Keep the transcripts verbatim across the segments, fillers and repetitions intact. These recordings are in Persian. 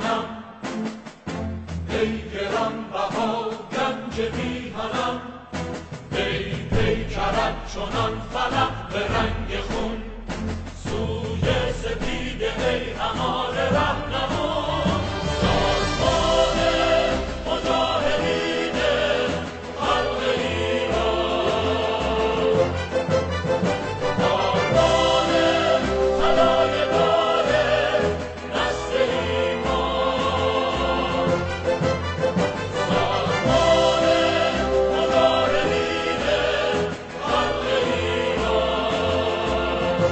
میهنم، ای گرانبها گنج میهنم، ای پیکرت چنان فلک به رنگ خون، سوی سپیده ای امان رهنمون. سازمان مجاهدین خلق ایران، آرمان طلای داره نسل ایمان. سازمان مجاهدین خلق ایران،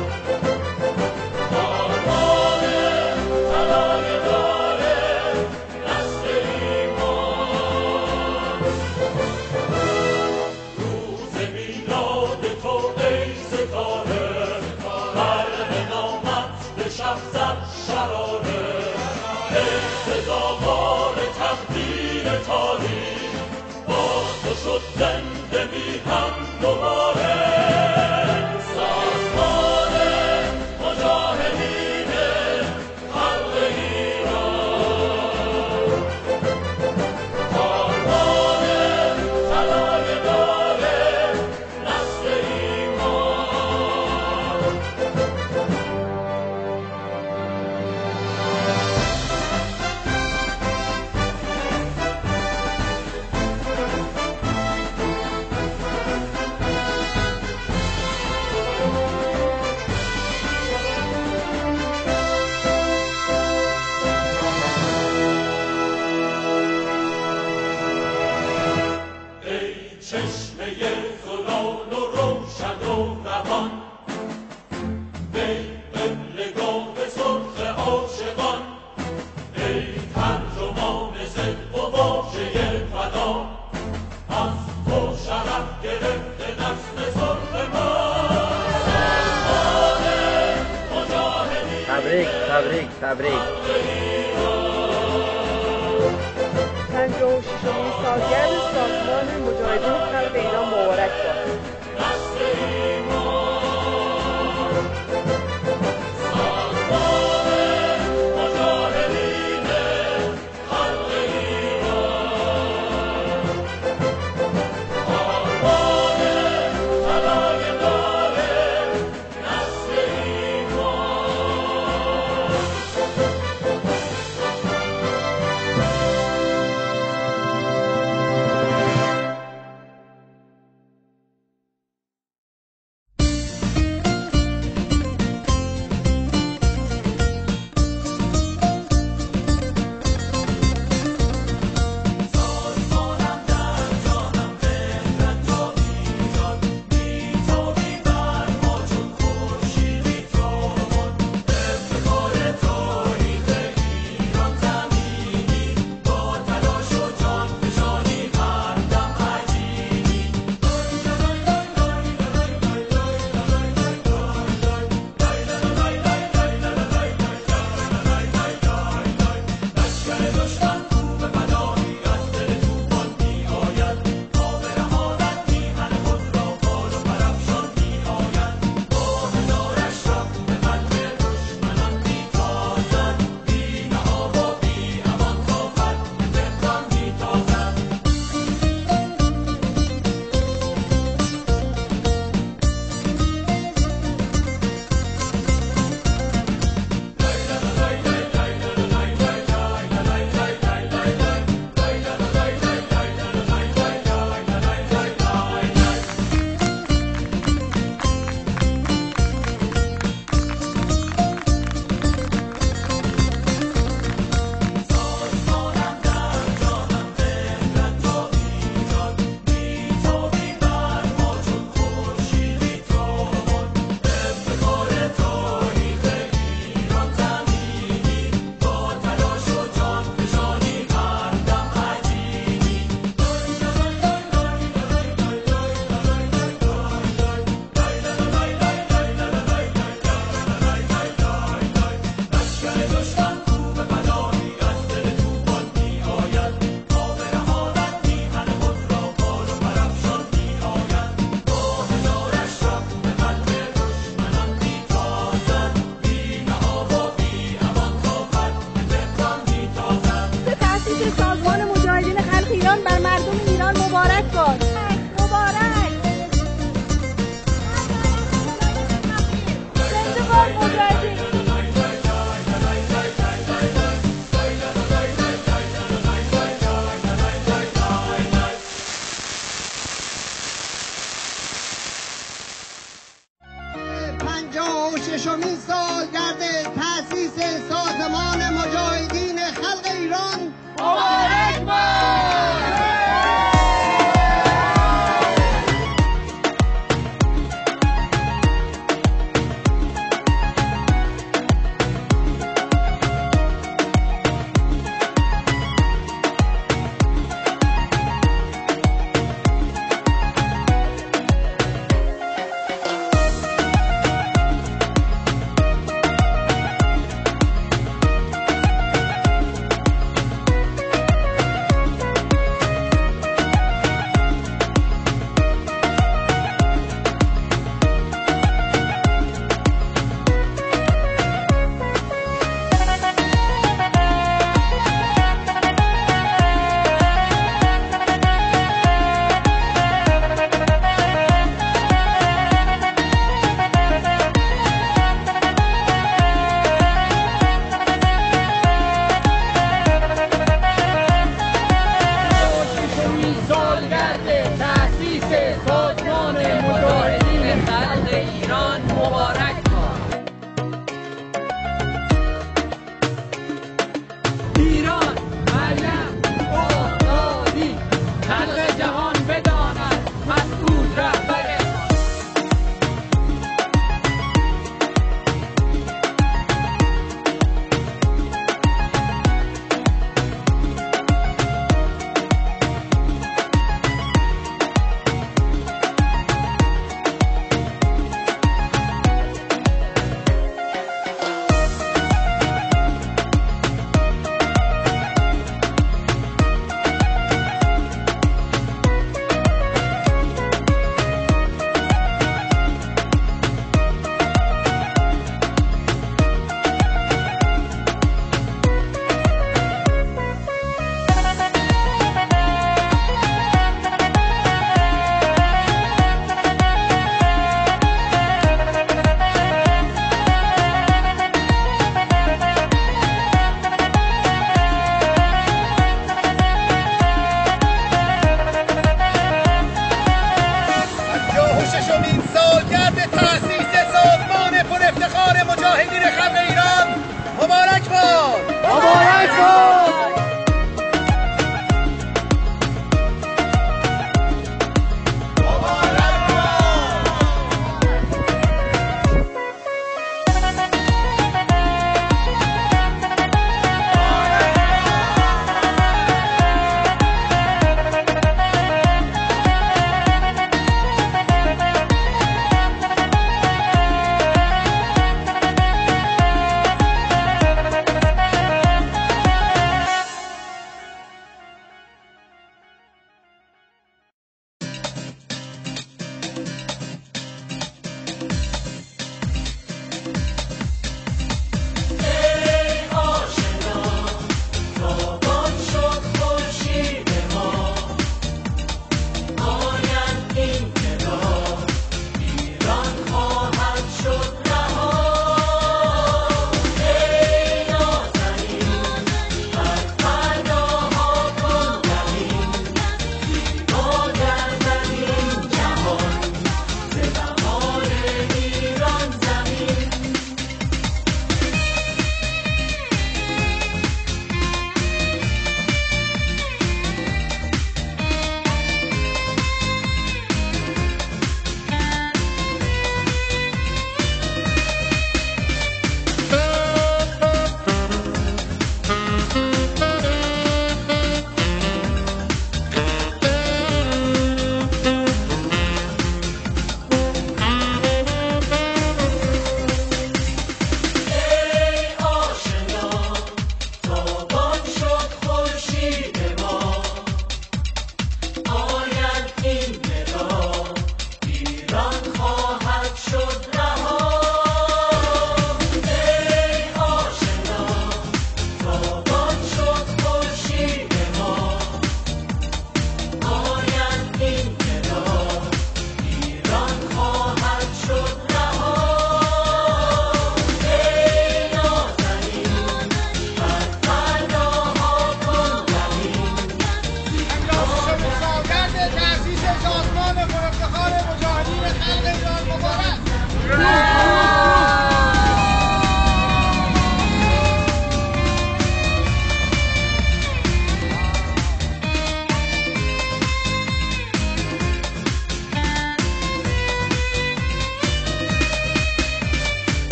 آرمان طلای داره نسل ایمان. روز میلاد تو ای ستاره، برق نامت به شب زد شراره، ای سزاوار تقدیر تاریخ، با تو شد زنده میهن دوباره. سازمان مجاهدین خلق ایران، آرمان طلای داره نسل ایمان. ای چشمه زلال و روشن و روان، ای قبلگاه سرخ عاشقان، ای ترجمان صدق و واژه فدا، از تو شرف گرفته نسل سرخ ما. سازمان مجاهدین تبریک تبریک تبریک. پنجاه و ششمین سالگرد سازمان مجاهدین خلق ایران مبارک باد. نسل ایمان. سازمان مجاهدین خلق ایران، آرمان طلای داره نسل ایمان. ایران بر مردم ایران مبارک باد. مبارک. زنده باد مجاهدین. پنجاه و ششمین سالگرد تأسیس سازمان مجاهدین خلق ایران